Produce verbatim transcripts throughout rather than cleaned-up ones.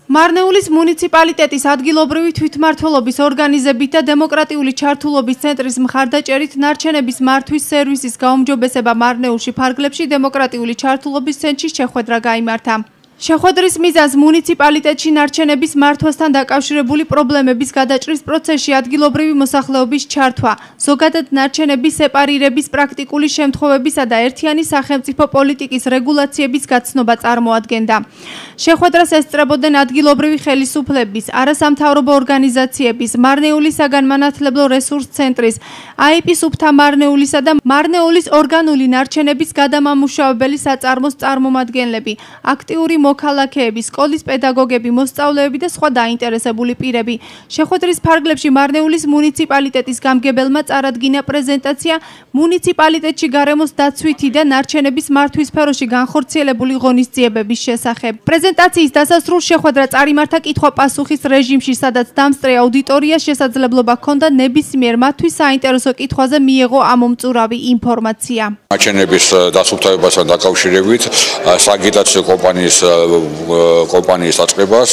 მარნეულის მუნიციპალიტეტის ადგილობრივი თვითმმართველობის ორგანიზებით და დემოკრატიული ჩართულობის ცენტრის მხარდაჭერით ნარჩენების მართვის სერვისის გაუმჯობესება მარნეულში ფარგლებში დემოკრატიული ჩართულობის ცენტრში შეხვედრა გაიმართა. შეხვედრის მიზანს მუნიციპალიტეტში ნარჩენების მართვასთან დაკავშირებული პრობლემების გადაჭრის პროცესში ადგილობრივი მოსახლეობის ჩართვა, ზოგადად ნარჩენების სეპარირების პრაქტიკული შემთხვევებისა და ერთიანი სახელმწიფო პოლიტიკის რეგულაციების გაცნობა წარმოადგენდა. შეხვედრას ესწრებოდნენ ადგილობრივი ხელისუფლების, არასამთავრობო ორგანიზაციების, მარნეულის საგანმანათლებლო რესურს ცენტრის, აიპის უბთა მარნეულისა და მარნეულის ორგანული ნარჩენების გადამამუშავებელი საწარმოს წარმომადგენლები, აქტიური მოქალაქეები, სკოლის პედაგოგები, მოსწავლეები და სხვა დაინტერესებული პირები. შეხვედრის ფარგლებში მარნეულის მუნიციპალიტეტის გამგებელმა წარადგინა პრეზენტაცია მუნიციპალიტეტში გარემოს დაცვითი და ნარჩენების მართვის სფეროში განხორციელებული ღონისძიებების შესახებ. პრეზენტაციის დასასრულს შეხვედრა წარიმართა კითხვა-პასუხის რეჟიმში, სადაც დამსწრე აუდიტორიას შესაძლებლობა ჰქონდა ნებისმიერ მათთვის საინტერესო კითხვაზე მიეღო ამომწურავი ინფორმაცია. ნარჩენების დასუფთავებასთან დაკავშირებით სააგიტაციო კომპანიის კომპანიის დაწყებას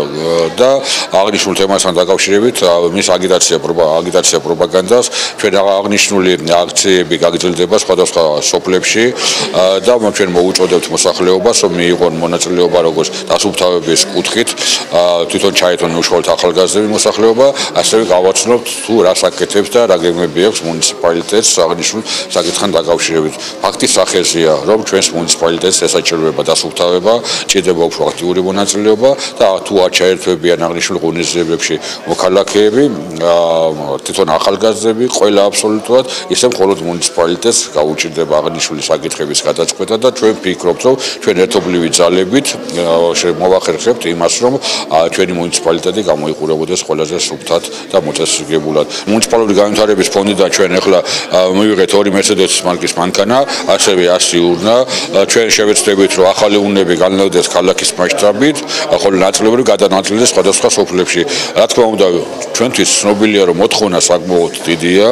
და აღნიშნულ თემასთან დაკავშირებით მის აგიტაცია აგიტაცია პროპაგანდას ჩვენ აღნიშნული აქციები გაგრძელდება სხვადასხვა სოფლებში და ჩვენ მოუწოდებთ მოსახლეობას რომ მიიღონ მონაწილეობა როგორც დასუფთავების კუთხით თვითონ ჩაეთონ უშუალოდ ახალგაზრდები მოსახლეობა ასევე გავაცნობთ თუ რას აკეთებს და რა გეგმები აქვს მუნიციპალიტეტს აღნიშნულ საკითხთან დაკავშირებით. ფაქტის სახეზეა რომ ჩვენს მუნიციპალიტეტს ესაჭიროება დასუფთავება ჭირდება უფრო აქტიური მონაწილეობა და თუ არ ჩაერთვებიან აღნიშნულ ღონისძიებებში მოქალაქეები, თვითონ ახალგაზრდები, ყველა აბსოლუტურად, ისე მხოლოდ მუნიციპალიტეტს გაუჭირდება აღნიშნული საკითხების გადაწყვეტა და ჩვენ ვფიქრობთ, რომ ჩვენ ერთობლივი ძალებით მოვახერხებთ იმას, რომ ჩვენი მუნიციპალიტეტი გამოიყურებოდეს ყველაზე სუფთად და მოწესრიგებულად. მუნიციპალური განვითარების ფონდიდან ჩვენ ახლა მივიღეთ ორი მერცედესის მარკის მანქანა, ასევე ასი ურნა. ჩვენ შევეცდებით, რომ ახალი ურნები განლევდეს ქალაქის მასშტაბით, ხოლო ნაწილობრივ გადანაწილდეს სხვადასხვა სოფლებში. რა თქმა უნდა, ჩვენთვის ცნობილია, რომ მოთხოვნა საკმაოდ დიდია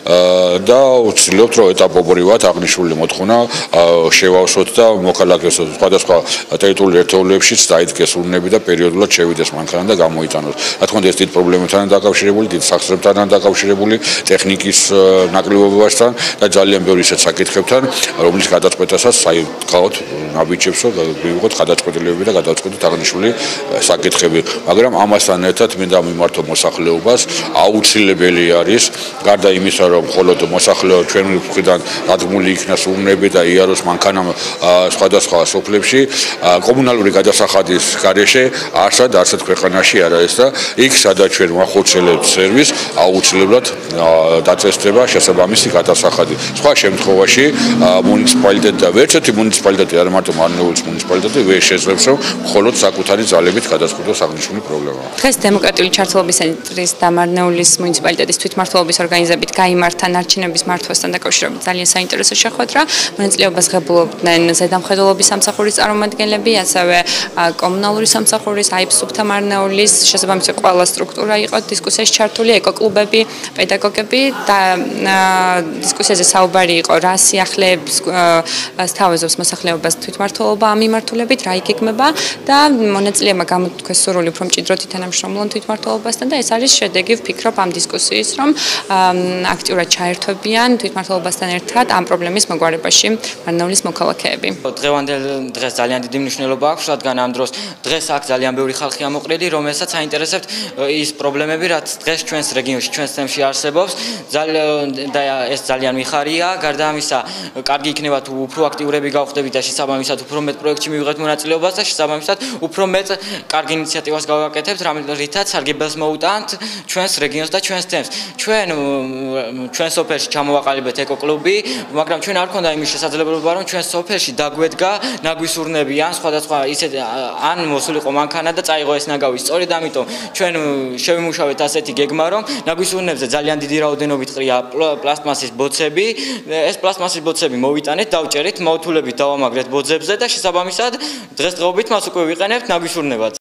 და ვცდილობთ, რომ ეტაპობრივად აღნიშნული მოთხოვნა შევავსოთ და მოქალაქეს სხვადასხვა ტერიტორიულ ერთეულებშიც დაიდგეს ურნები და პერიოდულად შევიდეს მანქანა და გამოიტანოს. რა თქმა უნდა, ეს დიდ პრობლემებთან დაკავშირებული, დიდ სახსრებთან დაკავშირებული, ტექნიკის ნაკლებობასთან და ძალიან ბევრი ისეთ საკითხებთან, რომლის გადაწყვეტასაც საერთოდ ნაბიჯებს ვიღოთ გადაწყვეტილებები და გადაწყვეტით აღნიშნული საკითხები. მაგრამ ამასთან ერთად მინდა მიმართო მოსახლეობას, აუცილებელი არის გარდა იმისა, რომ მხოლოდ მოსახლეობა ჩვენ მხრიდან დადგმული იქნას ურნები და იაროს მანქანა სხვადასხვა სოფლებში, კომუნალური გადასახადის გარეშე არსად არსად ქვეყანაში არ არის და იქ სადაც ჩვენ ვახორციელებთ სერვისს, აუცილებლად დაწესდება შესაბამისი გადასახადი. სხვა შემთხვევაში მუნიციპალიტეტი და ვერც ერთი მუნიციპალიტეტი არ მარტო მარნეულის მუნიციპალიტეტი ვერ შეძლებს რომ მხოლოდ საკუთარი ძალებით გადაწყვეტოს აღნიშნული პრობლემა. დღეს დემოკრატიული ჩართულობის ცენტრის და მარნეულის მუნიციპალიტეტის თვითმმართველობის ორგანიზებით გაიმართა ნარჩენების მართვასთან დაკავშირებით ძალიან საინტერესო შეხვედრა. მონაწილეობას ღებულობდნენ ზედამხედველობის სამსახურის წარმომადგენლები, ასევე კომუნალური სამსახურის, აიპის უბთა მარნეულის, შესაბამისი ყველა სტრუქტურა იყო დისკუსიაში ჩართული, ეკოკლუბები, პედაგოგები და დისკუსიაზე საუბარი იყო რა სიახლეებს სთავაზობს მოსახლეობას თვითმმართველობა ამ მიმართულებით, რა იგეგმება და მონაწილეებმა გამოთქვეს სურვილი უფრო მჭიდროდ ითანამშრომლონ თვითმმართველობასთან და ეს არის შედეგი ვფიქრობ ამ დისკუსიის, რომ აქტიურად ჩაერთვებიან თვითმმართველობასთან ერთად ამ პრობლემის მოგვარებაში მარნეულის მოქალაქეები. დღევანდელ დღეს ძალიან დიდი მნიშვნელობა აქვს, რადგან ამ დროს დღეს აქ ძალიან ბევრი ხალხი ამოყრილი, რომელსაც აინტერესებთ ის პრობლემები, რაც დღეს ჩვენს რეგიონში, ჩვენს თემში არსებობს. და ეს ძალიან მიხარია, გარდა ამისა, კარგი იქნება თუ უფრო აქტიურები გავხდებით და შესაბამისად უფრო მეტ პროექტში მივიღეთ მონაწილეობას და შესაბამისად უფრო მეტ კარგ ინიციატივას გავაკეთებთ, რითაც სარგებელს მოუტანთ ჩვენს რეგიონს და ჩვენს თემს. ჩვენ ჩვენ სოფელში ჩამოვაყალიბეთ ეკოკლუბი, მაგრამ ჩვენ არ ქონდა იმის შესაძლებლობა, რომ ჩვენ სოფელში დაგვედგა ნაგვის ურნები ან სხვადასხვა ისეთ ან მოსულიყო მანქანა და წაიღო ეს ნაგავი. სწორედ ამიტომ ჩვენ შევიმუშავეთ ასეთი გეგმა, რომ ნაგვის ურნებზე ძალიან დიდი რაოდენობით ყრია პლასტმასის ბოცები. ეს პლასტმასის ბოცები მოვიტანეთ, დავჭერით, მოუთულებით დავამაგრეთ ბოძებზე და შესაბამისად დღესდღეობით მას უკვე ვიყენებთ ნაგვის ურნებად.